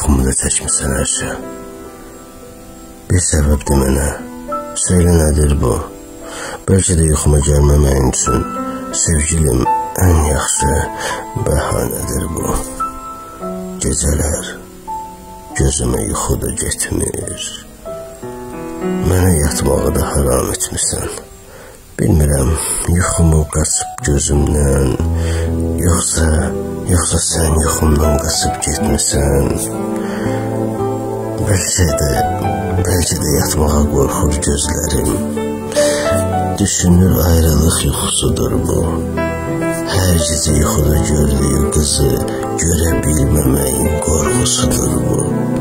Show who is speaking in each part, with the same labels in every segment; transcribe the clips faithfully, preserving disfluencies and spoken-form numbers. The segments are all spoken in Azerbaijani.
Speaker 1: yuxumu da çəkmirsən hər şey. Bir səbəb de mənə, söyle nədir bu? Bəlkə də yuxuma gəlməməyin üçün sevgilim ən yaxşı bəhanədir bu. Gecələr gözümə yuxu da getmir. Mənə yatmağı da haram etmirsən. Bilmirəm, yuxumu qaçıb gözümdən, yoxsa, yoxsa sən yuxumdan qaçıb getmirsən. Bəlkə də, bəlkə də yatmağa qorxur gözlərim. Düşünür ayrılıq yuxusudur bu. Hər gecə yuxuda gördüyü qızı görə bilməməyin qorxusudur bu.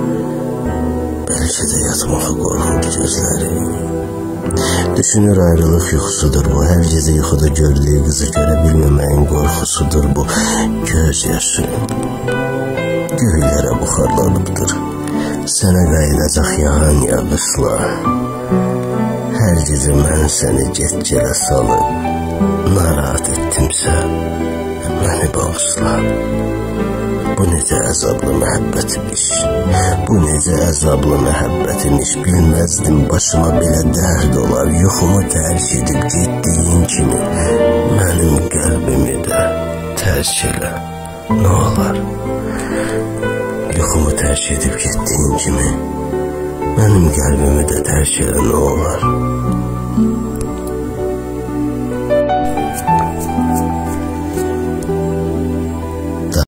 Speaker 1: Bəlkə də yatmağa qorxur gözlərim. Düşünür ayrılıq yuxusudur bu. Hər gecə yuxuda gördüyü qızı görə bilməməyin qorxusudur bu. Göz yaşı göylərə buxarlanıbdır. Sənə qayıdacaq yağan yağışlar. Hər gecə mən səni get-gələ salıb narahat etdimsə, məni bağışla. Bu necə əzablı məhəbbət imiş, bu necə əzablı məhəbbət imiş. Bilməzdim başıma belə dərd olar. Yuxumu tərk edib getdiyin kimi mənim qəlbimi də tərk elə, nə olar? Yuxumu tərk edib getdiyin kimi mənim qəlbimi də tərk elə, nə olar?